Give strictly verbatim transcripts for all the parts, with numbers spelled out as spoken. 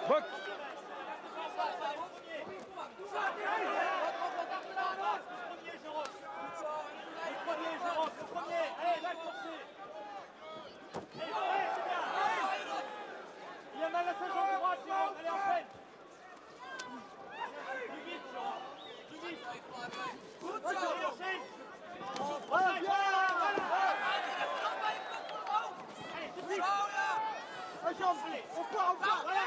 Box. Le premier, Jérôme, le premier. Allez, va chercher. Il y a mal à sa jambe droite, Jérôme. Allez, enchaîne. Plus vite, Jérôme. Plus vite. Allez, enchaîne. Voilà, voilà. Allez, tout de suite. Allez, on part, on part. Voilà.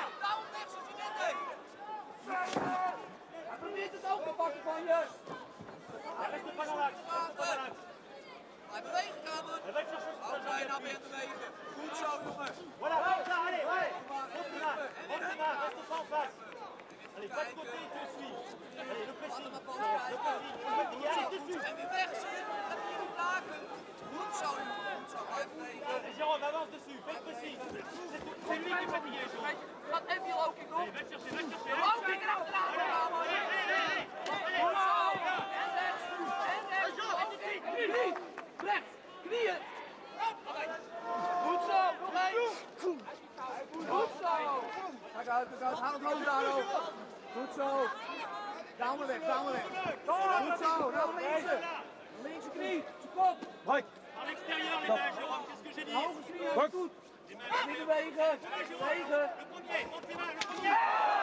Probeer het ook te pakken van je. Hij reste pas dans l'axe. Reste pas dans l'axe. Hij beweegt, Kamer. Hij weet chercher Ook bijna weer bewegen. Goed zo, jongens. Voilà, comme ça, allez, ouais. Rentre là, rentre là, reste pas en face. Allez, pas de côté, tu le suis. Allez, le pressing. Le pressing. Allez, dessus. En weer weg, zie je? Heb je niet laken? Goed zo, jongen. Goed zo, blijf bewegen. Allez, Jérôme, avance dessus. Fais le pressing. C'est lui qui est fatigué, Jérôme. Gaat even die loking op. Allez, va chercher, va chercher. Loking erachteraan. Allez, allez, allez. Goed zo. En rechts. En rechts. En die knie. Knie. Rechts. Knieën. Goed zo. Nog eens. Goed zo. Kijk uit, kijk uit. Haal het hoofd daar ook. Goed zo. Down maar weg, down maar weg. Goed zo, nou linkse. Linkse knie, zijn kop. Break. À l'extérieur, les mains, Jérôme, qu'est-ce que j'ai dit? Hoge knieën, Box. goed. Les mains, Niet bewegen, bewegen. le premier, monte les mains, le premier.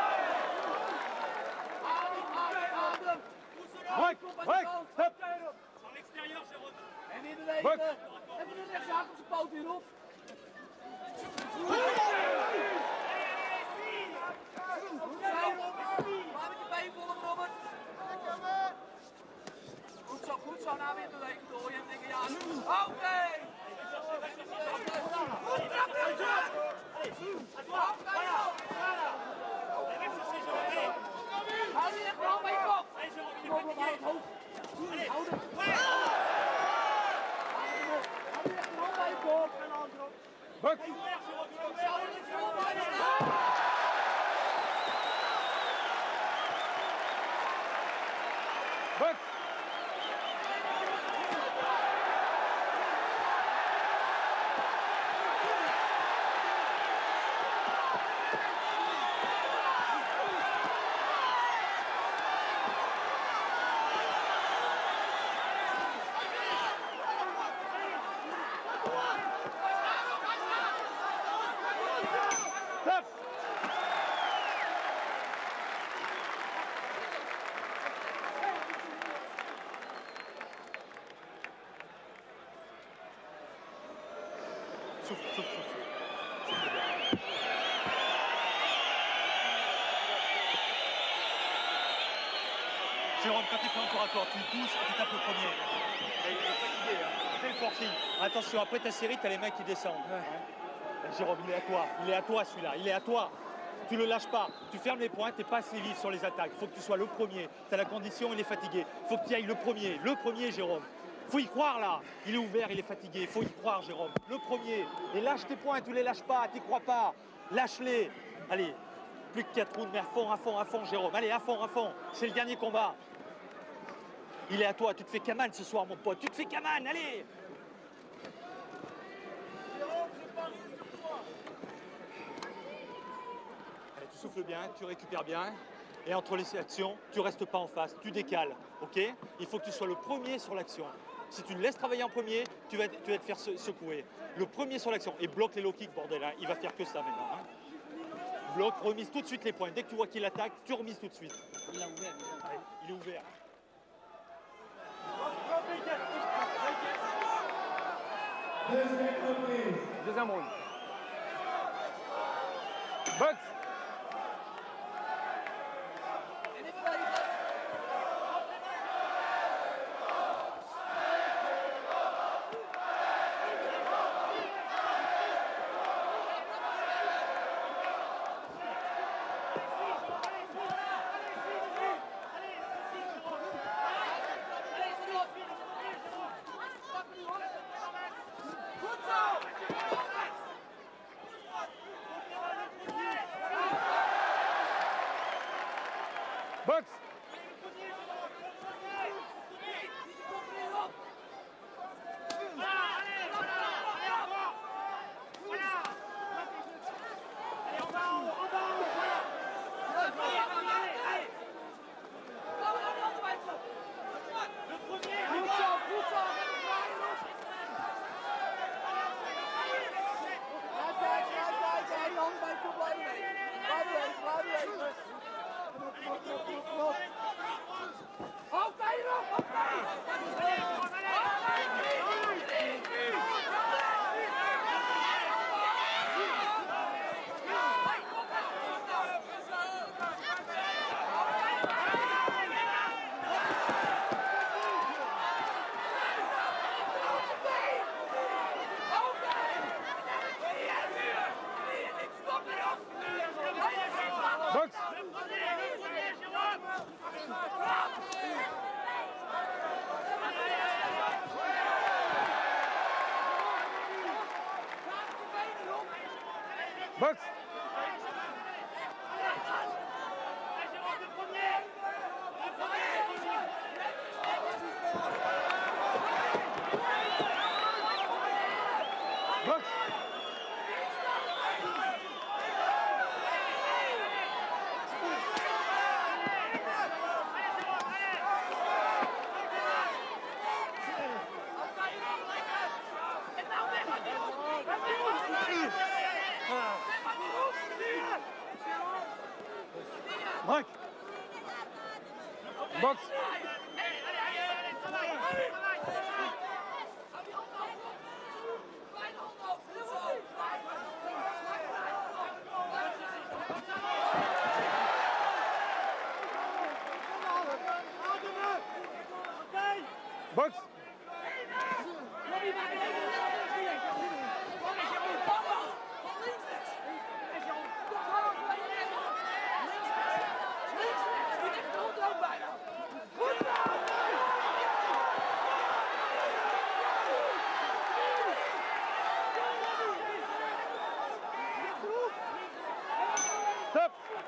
Adem, adem, adem. Break. Break. Stop. À l'extérieur, Jérôme. En weer bewegen. Even de rechtse hak op zijn poot hierop. Maar met je been volgen, Robert. Goed zo, goed zo. Nou weer bewegen door. Je denkt, ja. Oké. Goed trap, goed trap. Voilà, voilà. Allez, va chercher, Jérôme, allez. Hou die rechterhand bij je kop. Allez, Jérôme, il est fatigué. Allez, ouais. Hou die rechterhand bij je kop. Box. Il est ouvert, Jérôme, il est ouvert. Box. Stop. Souffle, souffle, souffle. Souffle bien. Jérôme, quand tu fais encore à corps, tu le touches et tu tapes le premier. Et il est fatigué, hein. Fais le forcing. Attention, après ta série, t'as les mecs qui descendent. Ouais. Jérôme, il est à toi. Il est à toi celui-là. Il est à toi. Tu le lâches pas. Tu fermes les points, t'es pas assez vif sur les attaques. Il faut que tu sois le premier. Tu as la condition, il est fatigué. Il faut que tu ailles le premier. Le premier, Jérôme. Faut y croire là. Il est ouvert, il est fatigué. Il faut y croire, Jérôme. Le premier. Et lâche tes points, tu les lâches pas. Tu crois pas. Lâche-les. Allez, plus que quatre rounds, mais à fond, à fond, à fond, Jérôme. Allez, à fond, à fond. C'est le dernier combat. Il est à toi. Tu te fais camane ce soir, mon pote. Tu te fais camane. Allez. Allez, tu souffles bien, tu récupères bien. Et entre les actions, tu restes pas en face, tu décales, ok? Il faut que tu sois le premier sur l'action. Si tu le laisses travailler en premier, tu vas, tu vas te faire secouer. Le premier sur l'action. Et bloque les low kicks, bordel, hein. Il va faire que ça maintenant. Hein. Bloque, remise tout de suite les points. Dès que tu vois qu'il attaque, tu remises tout de suite. Il a ouvert. Allez, il est ouvert. Deuxième round. Box. Box. Allez, en bas, en haut, en bas, en haut, voilà. Box. Box. Mike. Box. Box. Stop.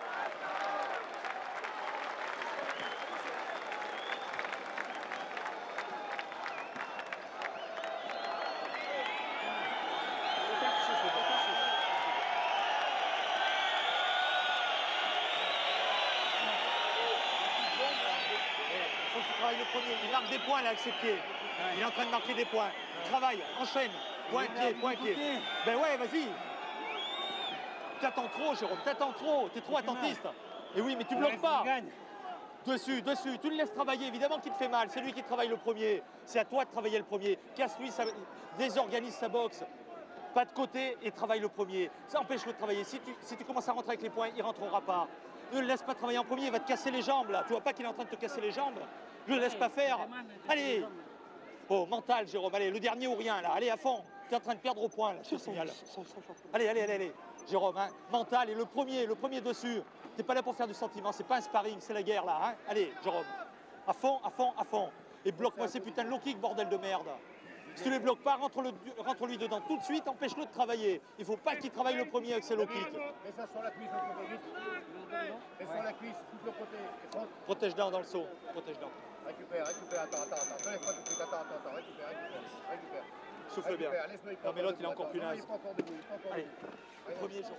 Faut qu'il travaille le premier. Il marque des points là avec ses pieds. Il est en train de marquer des points. Travaille, enchaîne. Point pied, point pied. Ben ouais, vas-y. T'attends trop, Jérôme, t'attends trop. T'es trop attentiste. Et oui, mais tu bloques pas. Dessus, dessus. Tu le laisses travailler. Évidemment qu'il te fait mal. C'est lui qui travaille le premier. C'est à toi de travailler le premier. Casse-lui, sa... désorganise sa boxe. Pas de côté et travaille le premier. Ça empêche-le de travailler. Si tu, si tu commences à rentrer avec les points, il ne rentrera pas. Ne le laisse pas travailler en premier, il va te casser les jambes là. Tu vois pas qu'il est en train de te casser les jambes? Ne le laisse pas faire. Allez. Oh, mental, Jérôme. Allez, le dernier ou rien là. Allez, à fond. Tu es en train de perdre au point là. Je te signale. Allez, allez, allez, allez. Jérôme, hein. Mental et le premier, le premier dessus. T'es pas là pour faire du sentiment. C'est pas un sparring, c'est la guerre là. Hein. Allez, Jérôme. À fond, à fond, à fond. Et bloque-moi ces putains de low kicks, bordel de merde. Si tu ne les bloques pas, rentre-lui rentre dedans tout de suite, empêche-le de travailler. Il ne faut pas qu'il travaille le premier avec ses low kicks. Mets ça sur la cuisse, un peu vite. Mets sur la cuisse, tout le côté. Protège down dans le saut. Protège down. Récupère, récupère, attends, attends, attends. Ne lève pas tout de suite, attends, attends, attends. Récupère, récupère. Récupère. Souffle bien. Non mais l'autre il est encore plus naze. Allez, le premier jour.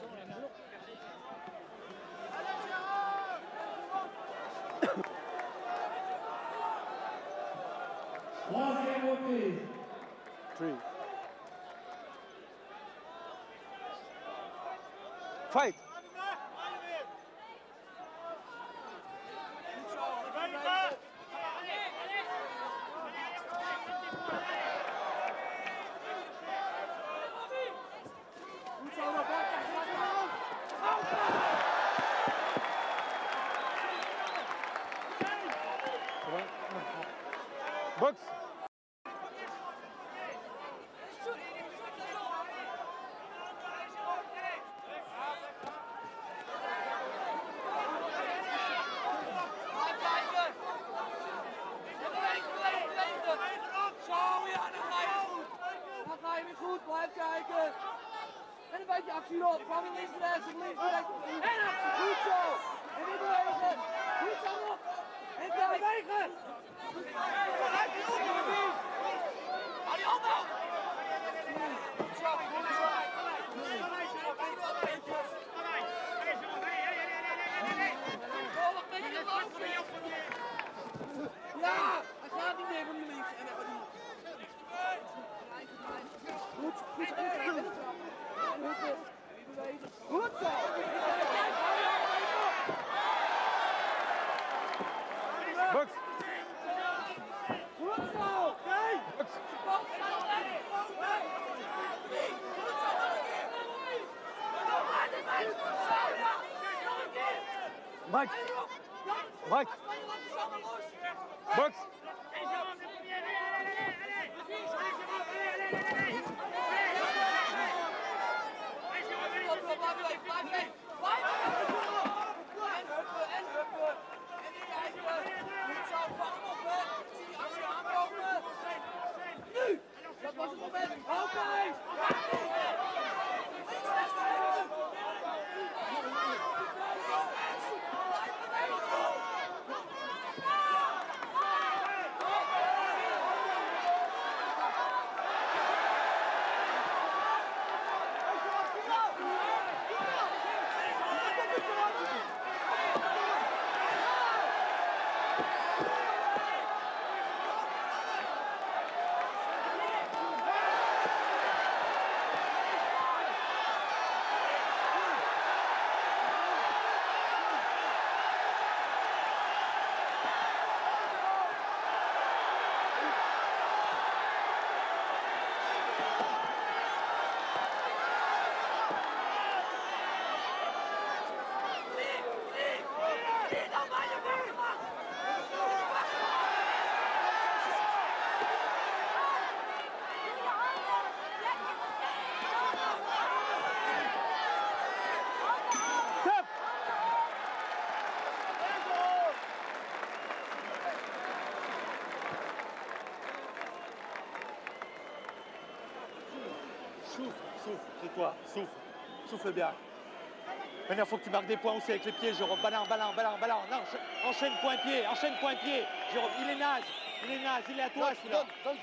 Troisième reprise. Three. Fight. Box. Blijf kijken. En een beetje actie erop. Van links naar rechts, links naar rechts. En actie. Goed zo. En weer bewegen. Goed zo op. En bewegen. Hou die hand op. Goed zo. Goed zo. Ja, hij gaat niet meer van die links. En van die. Goed, goed, goed. Goed zo. Box. Goed zo. Box. Mike. Mike. Box. Nu! Dat was het moment. Oké! Souffle, souffle, c'est toi, souffle, souffle bien. Maintenant, il faut que tu marques des points aussi avec les pieds, Jérôme. Ballon, ballon, ballon, ballon. Non, enchaîne point-pied, enchaîne point-pied. Jérôme, il est naze, il est naze, il est à toi celui-là.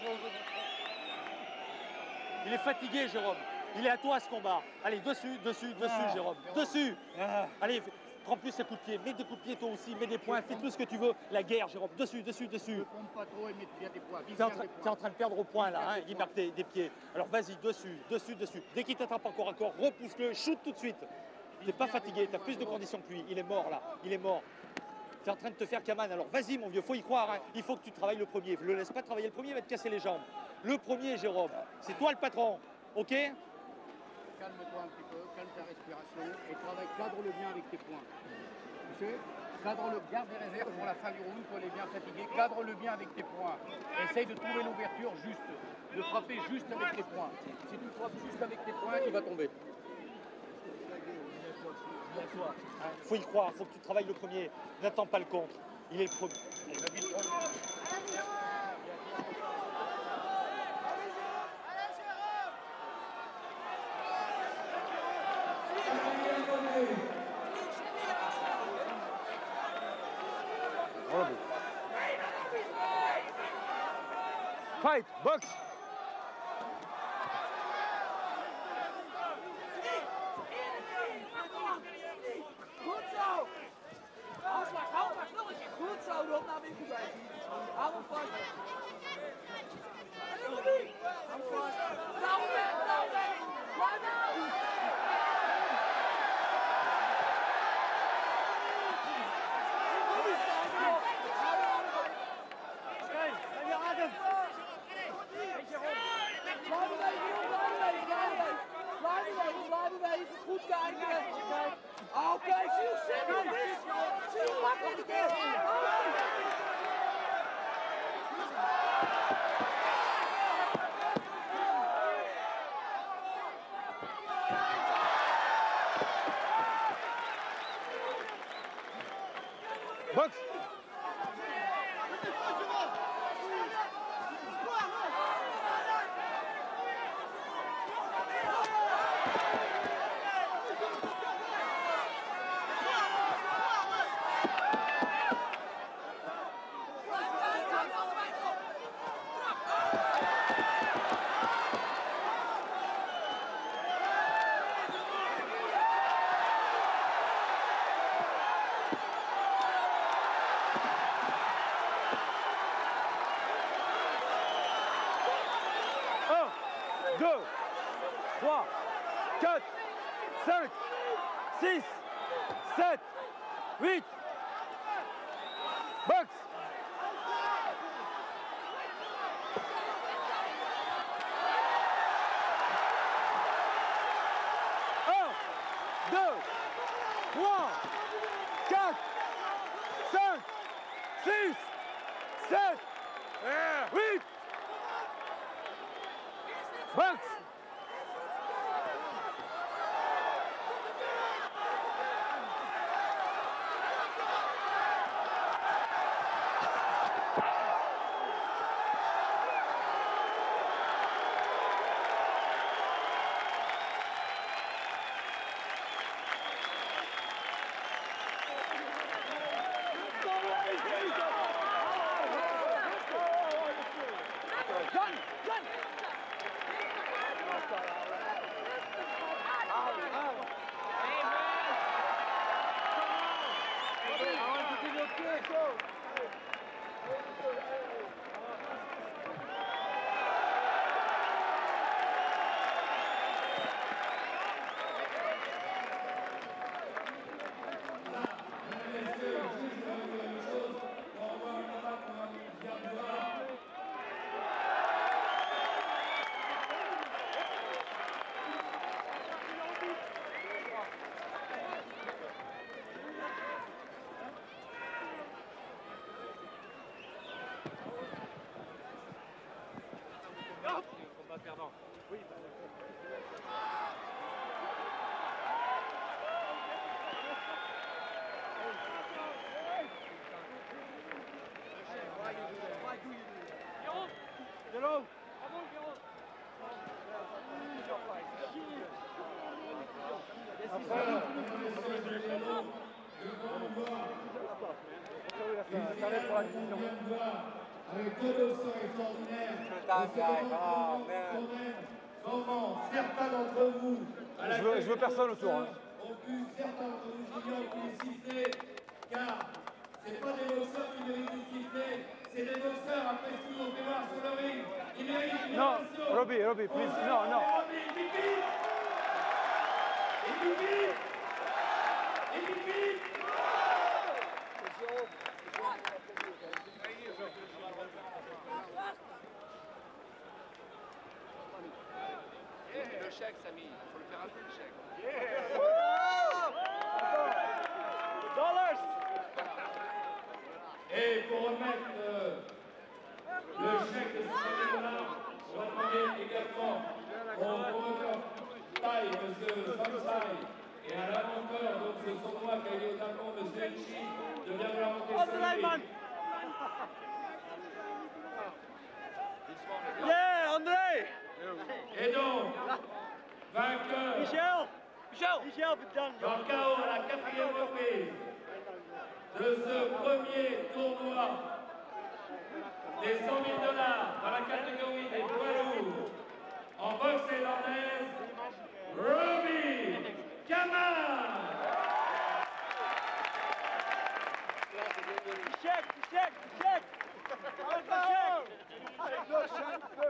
Il est fatigué, Jérôme. Il est à toi ce combat. Allez, dessus, dessus, dessus, Ah, Jérôme. Dessus. Ah. Allez, prends plus ces coups de pied. Mets des coups de pied toi aussi, mets des points, fais tout ce que tu veux. La guerre, Jérôme. Dessus, dessus, dessus. Ne pompe pas trop et mets bien des points. Tu es, en train de perdre au point là, hein. Il marque des, des pieds. Alors vas-y, dessus, dessus, dessus. Dès qu'il t'attrape encore à corps, repousse-le, shoot tout de suite. Tu n'es pas fatigué, tu as plus de conditions que lui. Il est mort là, il est mort. Tu es en train de te faire Kaman. Alors vas-y mon vieux, faut y croire. Hein. Il faut que tu travailles le premier. Ne le laisse pas travailler le premier, il va te casser les jambes. Le premier, Jérôme, c'est toi le patron. Ok? Calme-toi un petit peu, calme ta respiration et travaille, cadre-le bien avec tes points. Tu sais, cadre-le, garde des réserves pour la fin du round, pour les bien fatigués, cadre-le bien avec tes points. Essaye de trouver l'ouverture juste, de frapper juste avec tes points. Si tu frappes juste avec tes points, il va tomber. Il faut y croire, il faut que tu travailles le premier. N'attends pas le contre. Il est le premier. Fight, box. Goed zo! Afslag, afslag, nog een keer. Goed zo, Rob, nou ben ik erbij. Hou hem vast. Hou hem vast. Nou, weg, nou, weg. Maar nou! Goed kijken. Oké, okay, zie hoe simpel het is. Zie hoe makkelijk het is. Box. deux, trois, quatre, cinq, six, sept, huit. Box. un, deux, trois, quatre, cinq, six, sept, huit. Box. Gun, gun. perdant. Oui. Yellow. Avec deux boxeurs extraordinaires, comment certains d'entre vous, Je veux, je veux personne autour. Hein. ont pu, certains d'entre vous, juniors, qui les siffler, car c'est pas des boxeurs qui méritent de siffler, c'est des boxeurs, après ce qu'ils ont fait voir sur le ring, ils méritent une Non, ovation. Robbie, Robbie, please, non, non. Robbie, pipi Et pipi Et pipi Le chèque, Samy, il faut le faire un peu le chèque. Et pour remettre euh, le chèque de soixante dollars, on va demander également au promoteur Thaï, M. Samsai, et à l'inventeur donc ce tournoi qui a lieu au Japon, M. Enchi, de bien vouloir monter sur le ring. Yeah, André! Et donc, vainqueur Michel! Michel! Michel, putain! dans le chaos à la quatrième reprise de ce premier tournoi des cent mille dollars dans la catégorie des poids lourds en boxe thaïlandaise, Robbie Kamal. Check, check, check! Check!